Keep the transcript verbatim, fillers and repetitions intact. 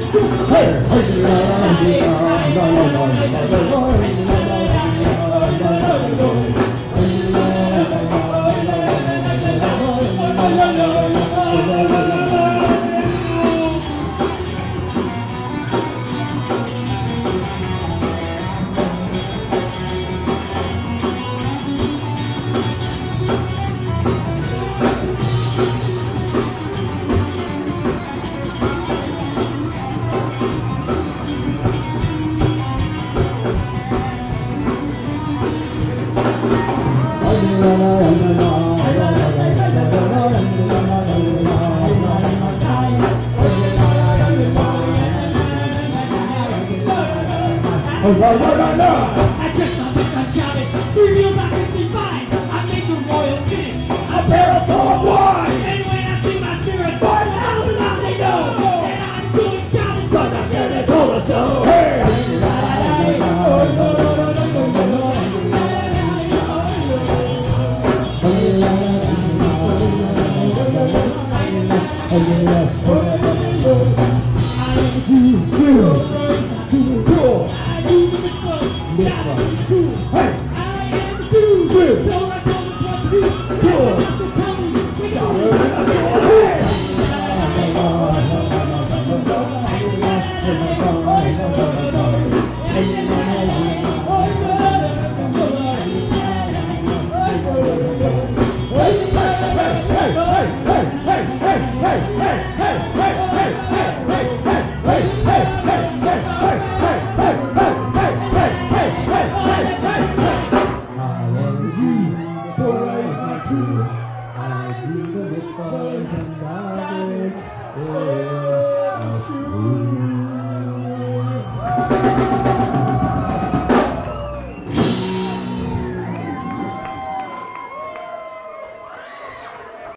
Oh, no, no, no, no. I dress up like a Chavez, three meals I fifty-five. I make a royal finish, A miracle of wine. and when I see my spirit, five thousand miles they know. And I'm doing Chavez, cause I said it told us so. Hey. Hey, hey, hey, hey, hey, hey, hey, hey, hey, hey, hey.